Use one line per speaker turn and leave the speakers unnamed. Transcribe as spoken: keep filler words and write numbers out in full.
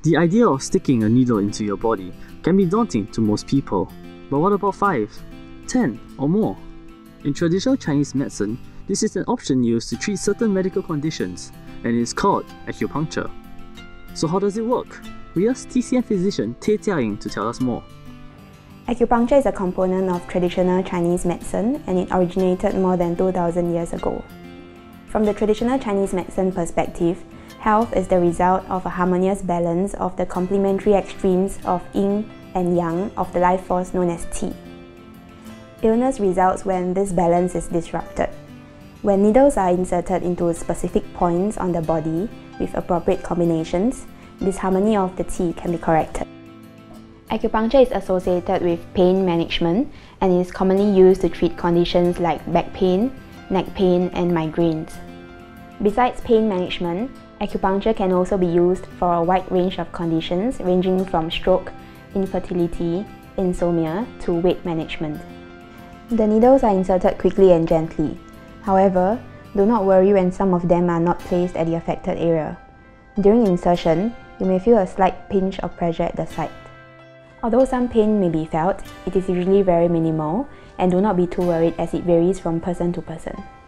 The idea of sticking a needle into your body can be daunting to most people, but what about five, ten, or more? In traditional Chinese medicine, this is an option used to treat certain medical conditions, and it is called acupuncture. So how does it work? We asked T C M physician Tay Jiaying to tell us more.
Acupuncture is a component of traditional Chinese medicine, and it originated more than two thousand years ago. From the traditional Chinese medicine perspective, health is the result of a harmonious balance of the complementary extremes of yin and yang of the life force known as qi. Illness results when this balance is disrupted. When needles are inserted into specific points on the body with appropriate combinations, this harmony of the qi can be corrected. Acupuncture is associated with pain management and is commonly used to treat conditions like back pain, neck pain, and migraines. Besides pain management, acupuncture can also be used for a wide range of conditions ranging from stroke, infertility, insomnia, to weight management. The needles are inserted quickly and gently. However, do not worry when some of them are not placed at the affected area. During insertion, you may feel a slight pinch of pressure at the site. Although some pain may be felt, it is usually very minimal, and do not be too worried as it varies from person to person.